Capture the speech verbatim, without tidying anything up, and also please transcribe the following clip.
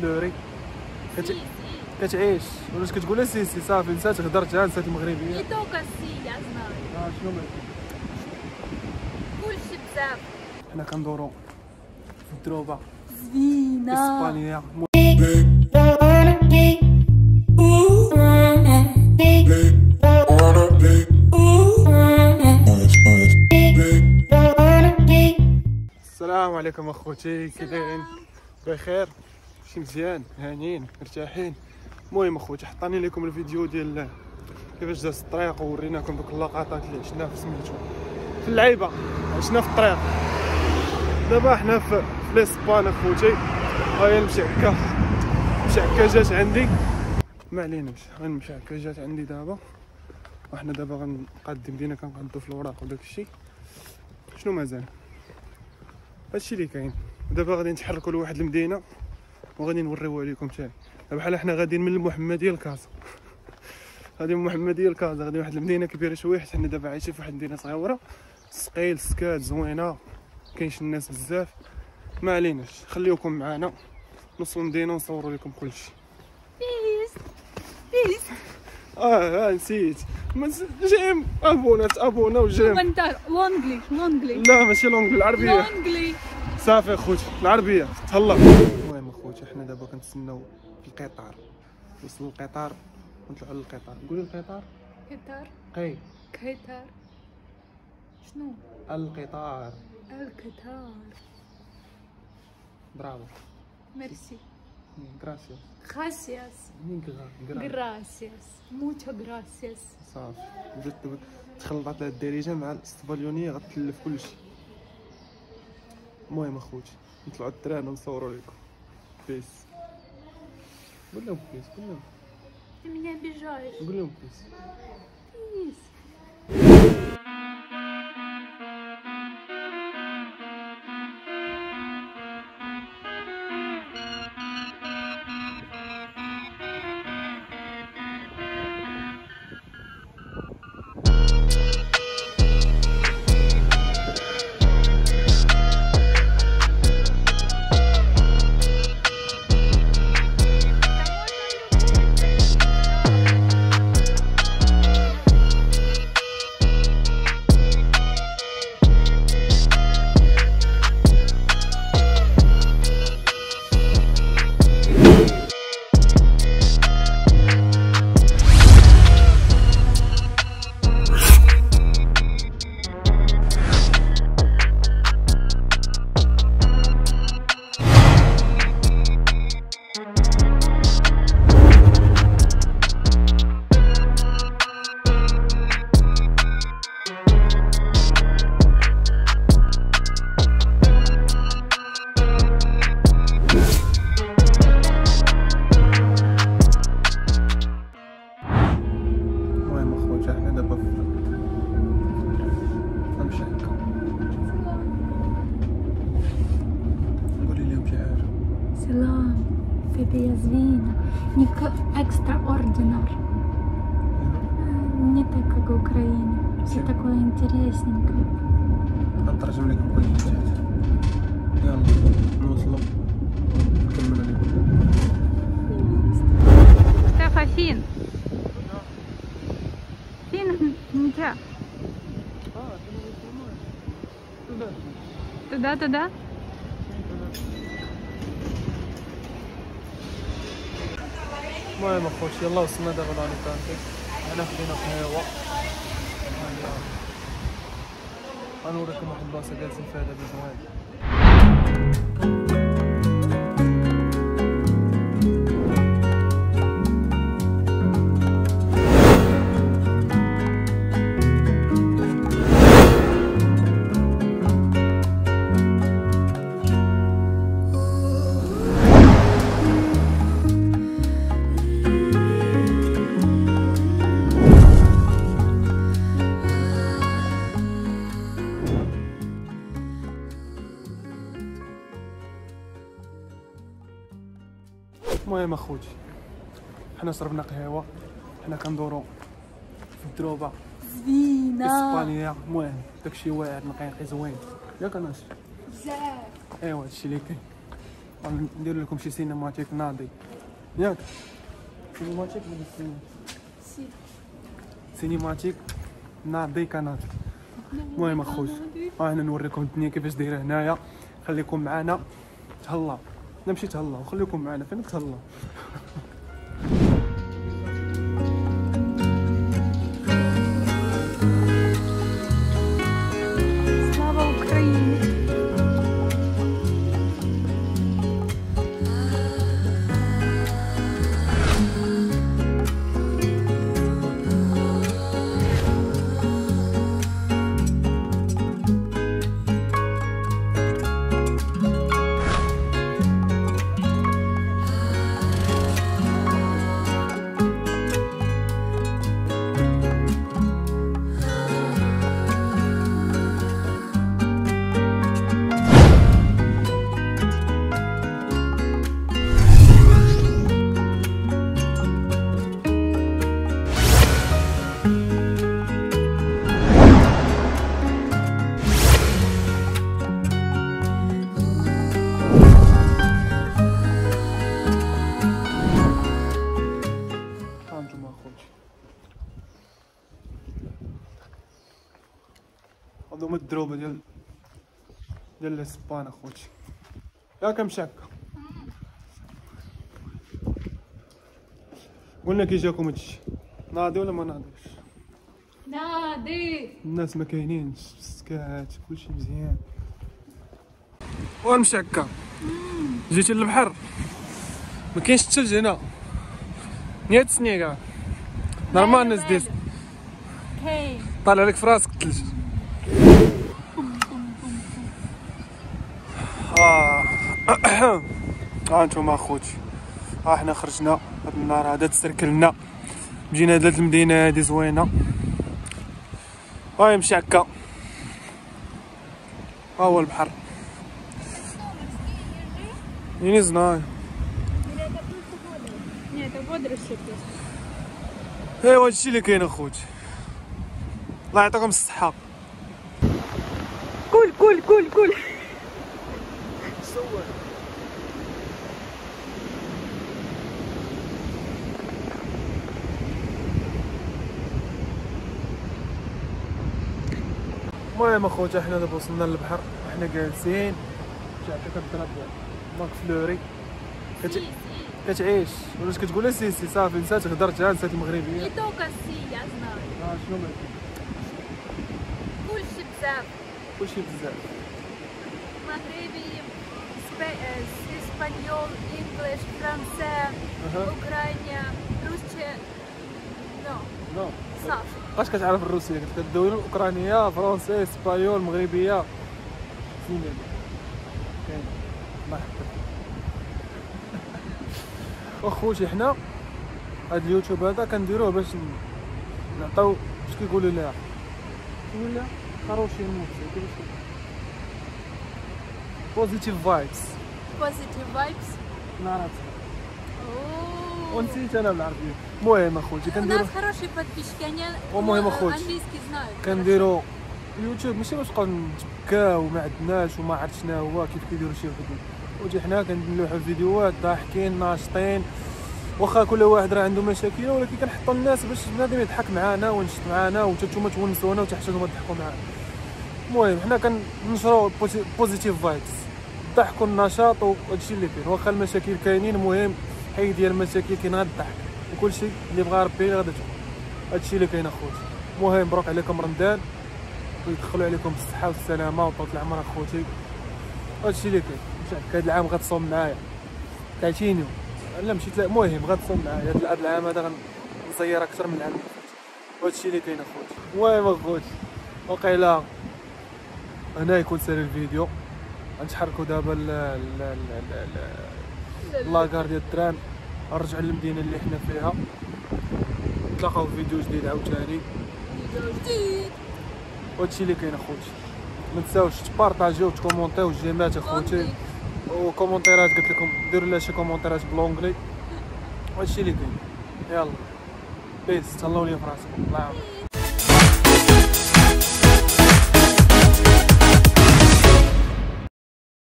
كتبلوري كت... كتعيش ولاش كتقول سي سي صافي نسات هضرتها نسات المغربيه دوكا السي يا زناري اه شنو مال كلشي بزاف. حنا كندورو في الدروبه زوينه اسبانيا. السلام عليكم اخوتي، كي دايرين؟ بخير؟ شي مزيان؟ هانيين مرتاحين؟ المهم اخوتي حطاني لكم الفيديو ديال كيفاش داز الطريق ووريناكم دوك اللقطات اللي عشنا في سميتو في اللعيبه، عشنا في الطريق. دابا حنا في في لاسبان اخوتي، ها هي المشعكه المشعكه جات عندي، ما عليناش غنمشي هكا جات عندي دابا، وحنا دابا غنقادم بدينا كنقادو في الوراق وداك الشيء. شنو مازال هادشي اللي كاين. دابا غادي نتحركوا لواحد المدينه وغادي نوريوها لكم تاني. بحال حنا غاديين من المحمديه لكازا، غادي من المحمديه لكازا، غادي واحد المدينه كبيره شويه، حيت حنا دابا عايشين في واحد المدينه صغيره، سقيل سكات زوينه، كاينش الناس بزاف. ما عليناش، خليوكم معنا نوصلوا المدينه ونصوروا لكم كلشي. بيس بيس اه اه نسيت جيم ابونا ابونا وجيم انت لونجلي لونجلي لا ماشي لونجلي، العربيه لونجلي صافي اخوتي، العربيه تهلا. المهم اخوتي حنا دابا كنتسناو في القطار، وصل القطار ونطلعوا للقطار. قولي القطار. قطار قي قطار شنو؟ القطار. القطار. برافو ميرسي. غراسياس. غراسياس غراسياس موتو غراسياس. صافي بدات تخلطات هاد الدارجه مع الاسبانيونيه غتلف كلشي. المهم اخوتي نطلعوا التران ونصوروا لكم. بيس. قول لهم بيس، قول لهم من بجاج قول لهم بيس بيس. Salam, Febia Звина, не экстраординар, не так, как в Украине, все такое интересненькое. نترجم لكم كل شيء. يلا نوصلوا نكملوا لكم. Стефа, фин. Фин, انت. Туда, туда. المهم اخوتي يلا وصلنا دابا لاليكانتي، حنا خدينا قهوه، غنوريكم واحد البلاصه جالسين فيها دابا زوينه. المهم اخوتي حنا شربنا قهوه، حنا كندورو في الدروبه زوينه اسبانيا. المهم داكشي واعر نقيقي زوين ياك الناس بزاف. ايوا هادشي اللي كاين. ندير لكم شي سينماتيك ناضي ياك سينماتيك ولا سينما سي سينماتيك ناضي كناضي. المهم اخويا ها هنا نوريكم الدنيا كيفاش دايره هنايا. خليكم معنا تهلاو. لا ماشي تهلاو، خليكم معنا فين تهلاو. Слава Україні! هادو هما الدروبه ديال ديال الاسبان اخوتي. ياك مشاكه قلنا كي جاكم هادشي ناضي ولا ما ناضيش؟ ناضي. الناس ما كاينينش سكات كلشي مزيان. والمشاكه جيتي للبحر ما كاينش الثلج هنا نيت سنيه كاع نورمال الناس ديس كاين طالع لك في راسك الثلج. اه ها انتوما اخوتي ها حنا خرجنا هاد النهار هذا تسركلنا جينا هاد المدينه هادي زوينه. هاي مشي هكا ها هو البحر не знаю. Нет, это водоросли просто. ايوا هادشي اللي كاين اخوتي. الله يعطيكم الصحه. كل كل كل كل صور المهم اخوتي حنا دابا وصلنا للبحر وحنا جالسين شي هكا كضرب ماك فلوري كت... كتعيش ولاش كتقول سي سي صافي نسات هضرتها نسات المغربيه. Не только си, я знаю. اه شنو ما كلشي بزاف. كلشي بزاف. مغربي، اسبانيول، انجليش، فرنسا، اها اوكرانيا، روسيا. نو نو صافي. بقاش كتعرف الروسيه قلت لك الدول الاوكرانيه فرنسي اسبانيول مغربيه زينه كاين الله يحفظك. اخوتي حنا هاد اليوتيوب هذا كنديروه باش نعطيو باش كيقولوا لها كيقولوا لها خروشي موت كيفاش بوزيتيف فايبس بوزيتيف فايبس. نعرف اوه. ونسيت انا بالعربيه. المهم اخوتي У كنديرو нас хорошие подписчики, они المهم اخوتي английский знают. كنديرو اليوتيوب ماشي باش نبقاو نتبكاو وما عندناش وما عرفت شنو هو كيف كيديروا شي فيديو. وجي حنا كنلوحوا فيديوهات ضاحكين ناشطين واخا كل واحد راه عنده مشاكل ولكن كنحطوا الناس باش بنادم يضحك معانا وينشط معانا وحتى نتوما تونسونا وحتى حتى نتوما تضحكوا معانا. المهم حنا كنشرو بوزيتيف فايبس الضحك والنشاط وهادشي اللي كاين واخا المشاكل كاينين. المهم حيد ديال المشاكل كاين غير الضحك وكلشي اللي بغا ربي غادي تكون. هادشي اللي كاين اخوتي. المهم مبروك عليكم رمضان ويدخلوا عليكم بالصحه والسلامه وطول العمر اخوتي. هادشي اللي كاين. مشى هاد العام غتصوم معايا ثلاثين يوم لا ماشي ثلاثة. المهم غتصوم معايا هاد العام هذا غنصير اكثر من العام اللي فات. هادشي اللي كاين اخوتي. المهم اخوتي وقيلا هنا يكون سالي الفيديو. غنتحركوا دابا ل لاكار ديال الترام نرجعوا للمدينه اللي حنا فيها. نتلاقاو في فيديو جديد عاوتاني. فيديو جديد. وهادشي اللي كاين اخوتي. ما تنساوش تبارطاجيو وتكومونطيو الجيمات اخوتي وكومونتيرات قلت لكم ديروا لها شي كومونتيرات بالونجلي. وهادشي اللي كاين. يلا بيس تهلاو ليا في راسكم الله يعاونكم.